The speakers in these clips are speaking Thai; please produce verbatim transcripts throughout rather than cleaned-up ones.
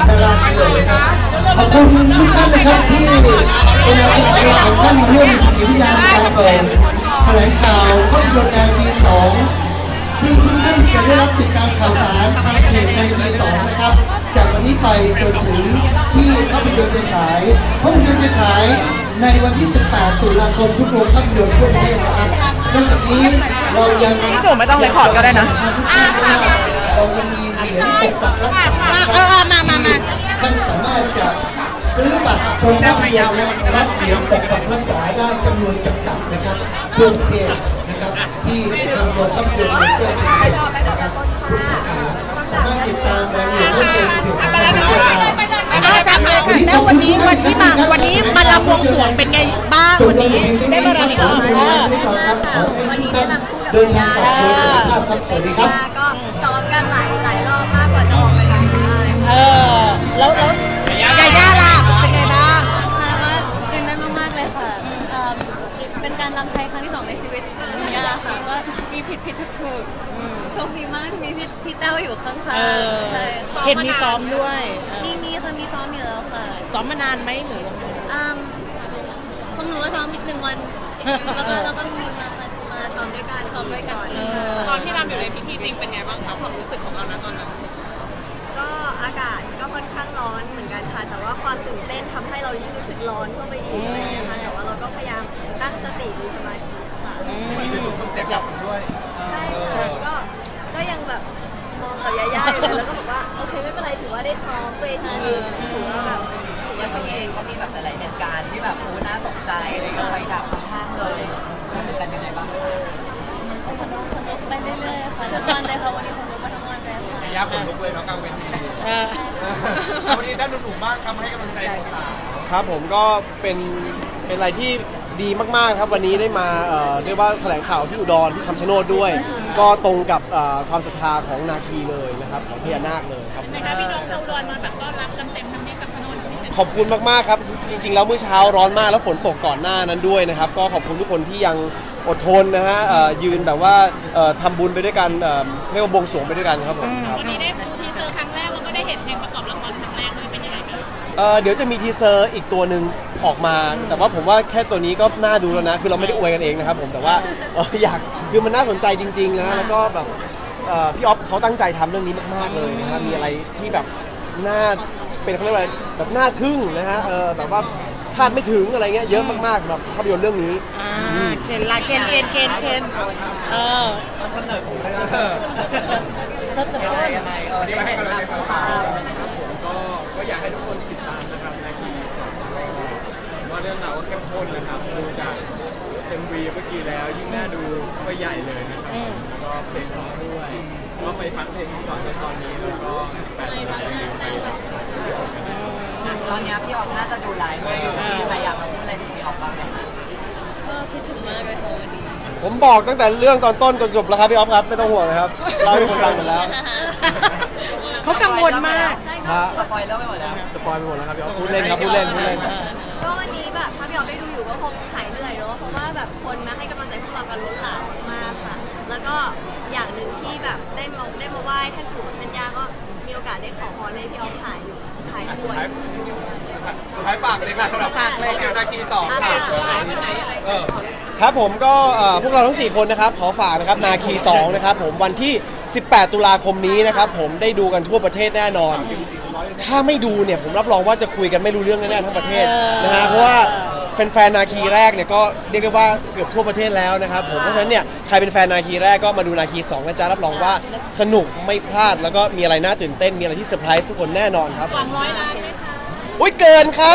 ด้านล่างเลยนะครับขอบคุณทุกท่านนะครับที่เป็นอาสาสมัครของท่านมาร่วมในกิจกรรมในการเปิดแถลงข่าวภาพยนตร์แนวปีสองซึ่งทุกท่านจะได้รับติดตามข่าวสารทางเพจแนวปีสองนะครับจากวันนี้ไปจนถึงที่ภาพยนตร์จะฉายภาพยนตร์จะฉายในวันที่สิบแปดตุลาคมทุกโรงภาพยนตร์ทั่วประเทศนะครับนอกจากนี้เรายังพี่จุ๋มไม่ต้องเรคคอร์ดก็ได้นะเรายังมีเหรียญปกปักรักษาเออมามามาท่านสามารถจะซื้อบัตรชมภาพยนตร์และรับเหรียญปกปักรักษาได้จำนวนจำกัดนะครับทั่วประเทศนะครับที่ทางโรงภาพยนตร์เมเจอร์สิงห์นะครับทุกสาขาสามารถติดตามรายละเอียดเพิ่มเติมเพจของทางเจ้าหน้าที่จำเลยค่ะแล้ววันนี้วันที่มาวันนี้มาลำบวงสรวงเป็นไงบ้างวันนี้ได้มารำอีกรอบเออวันนี้ได้รำคู่กับยาสวัสดีครับก็ซ้อมกันหลายหลายรอบมากกว่าจะออกไปกันได้เออแล้วแล้วยาย่าล่ะเป็นไงบ้างค่ะว่าตื่นเต้นมากๆเลยค่ะเป็นการรำไทยครั้งที่สองในชีวิตยาค่ะก็มีผิดผิดถูกถูกโชคดีมากที่มีพี่พี่เต้าอยู่ข้างๆใช่เห็นมีซ้อมด้วยมีมีค่ะมีซ้อมอยู่แล้วค่ะซ้อมมานานไหมหรืออืมผมหนูว่าซ้อมหนึ่งวันแล้วก็แล้วก็มีมามาซ้อมด้วยกันซ้อมด้วยกันตอนที่รำอยู่ในพิธีจริงเป็นไงบ้างคะความรู้สึกของเราณตอนนั้นก็อากาศก็ค่อนข้างร้อนเหมือนกันค่ะแต่ว่าความตื่นเต้นทำให้เรายิ่งรู้สึกร้อนเข้าไปอีกอะไรอย่างเงี้ยค่ะแต่ว่าเราก็พยายามตั้งสติมีสมาธิค่ะมันจะจุดเสียงดับด้วยใช่ค่ะก็ก็ยังแบบมองกับยาย่าอยู่เลยแล้วก็บอกว่าโอเคไม่เป็นไรถือว่าได้ซ้อมเวทีถือว่าแบบถือว่าโชคดีก็มีแบบหลายๆเหตุการณ์ที่แบบโอ้น่าตกใจเลยก็ไฟดับข้างๆเลยรู้สึกกันยังไงบ้างคนลุกไปเรื่อยๆค่ะทุกวันเลยค่ะวันนี้คนลุกมาทั้งวันเลยค่ะยาขนลุกเลยเนาะกลางเวทีวันนี้ด้านหนุ่มๆบ้างครับให้กำลังใจสาวครับผมก็เป็นเป็นอะไรที่ดีมากๆครับวันนี้ได้มาเรียกว่าแถลงข่าวที่อุดรที่คำชะโนดด้วยก็ตรงกับความศรัทธาของนาคีเลยนะครับของพญานาคเลยครับนะคะพี่น้องชาวอุดรมาแบบต้อนรับกันเต็มทั้งนี้คำชะโนดขอบคุณมากๆครับจริงๆแล้วเมื่อเช้าร้อนมากแล้วฝนตกก่อนหน้านั้นด้วยนะครับก็ขอบคุณทุกคนที่ยังอดทนนะฮะยืนแบบว่าทำบุญไปด้วยกันเรียกว่าบวงสรวงไปด้วยกันครับผมวันนี้ได้ดูทีเซอร์ครั้งแรกแล้วก็ได้เห็นเพลงประกอบละครครั้งแรกด้วยเป็นยังไงบ้างเดี๋ยวจะมีทีเซอร์อีกตัวหนึ่งออกมาแต่ว่าผมว่าแค่ตัวนี้ก็น่าดูแล้วนะคือเราไม่ได้อวยกันเองนะครับผมแต่ว่าอยากคือมันน่าสนใจจริงๆนะแล้วก็แบบพี่ออฟเขาตั้งใจทำเรื่องนี้มากๆเลยนะครับมีอะไรที่แบบน่าเป็นเขาเรียกว่าแบบน่าทึ่งนะฮะแบบว่าคาดไม่ถึงอะไรเงี้ยเยอะมากๆสำหรับภาพยนตร์เรื่องนี้เคนละเคนเคนเคนเคนเออต้นกำเนิดผมเลยต้นสมัยยังไงเออที่มาให้กำลังใจสาวๆผมก็ก็อยากให้ทุกคนติดตามนะครับในทีสองว่าเรื่องราวก็เข้มข้นนะครับดูจากเอ็มวีเมื่อกี้แล้วยิ่งน่าดูก็ใหญ่เลยนะครับแล้วก็เพลงเพราะด้วยก็ไปฟังเพลงก่อนในตอนนี้แล้วก็แปดนาทีไปชมกันตอนนี้พี่ออกน่าจะดูไลฟ์มีใครอยากมาพูดอะไรพี่ออกบ้างไหมคะก็คิดถึงมากเลยค่ะวันนี้ผมบอกตั้งแต่เรื่องตอนต้นจนจบแล้วครับพี่ออฟครับไม่ต้องห่วงนะครับเราทุกคนฟังหมดแล้วเขากังวลมากสปอยเลอร์ไปหมดแล้วสปอยไปหมดแล้วครับพี่ออฟพูดเล่นครับพูดเล่นพูดเล่นก็วันนี้แบบถ้าพี่ออฟได้ดูอยู่ก็คงหายเหนื่อยเนาะเพราะว่าแบบคนมาให้กำลังใจพวกเรากันล้นหลามมากค่ะแล้วก็อย่างหนึ่งที่แบบได้มาได้มาไหว้ท่านปู่ท่านย่าก็มีโอกาสได้ขอพรให้พี่ออฟหายหายป่วยสุดท้ายฝากเลยค่ะสำหรับนาคีสองค่ะครับผมก็พวกเราทั้งสี่คนนะครับขอฝากนะครับนาคีสองนะครับผมวันที่สิบแปดตุลาคมนี้นะครับผมได้ดูกันทั่วประเทศแน่นอนถ้าไม่ดูเนี่ยผมรับรองว่าจะคุยกันไม่รู้เรื่องแน่ๆทั้งประเทศนะฮะเพราะว่าแฟนๆนาคีแรกเนี่ยก็เรียกได้ว่าเกือบทั่วประเทศแล้วนะครับผมเพราะฉะนั้นเนี่ยใครเป็นแฟนนาคีแรกก็มาดูนาคีสองนะจ๊ะรับรองว่าสนุกไม่พลาดแล้วก็มีอะไรน่าตื่นเต้นมีอะไรที่เซอร์ไพรส์ทุกคนแน่นอนครับหวังร้อยล้านไหมคะอุ้ยเกินครับ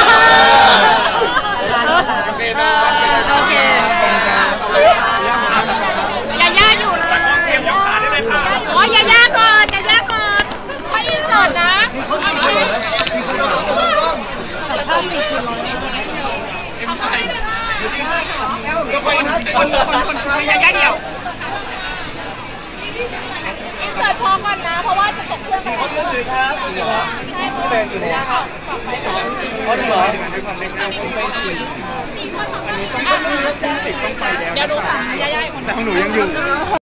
โอเคโอเคยาย่าอยู่เลยเตรียมยกขาได้เลยค่ะอ๋อยาย่าก่อนยาย่าก่อนไม่อินเสิร์ตนะยาย่าเดี่ยวอินเสิร์ตพอก่อนนะเพราะว่าจะตกเครื่องไปแล้วครับพี่แบงค์อยู่ไหนครับอ๋อจริงเหรอเดี๋ยวดูค่ะยาย่าคนแต่ของหนูยังอยู่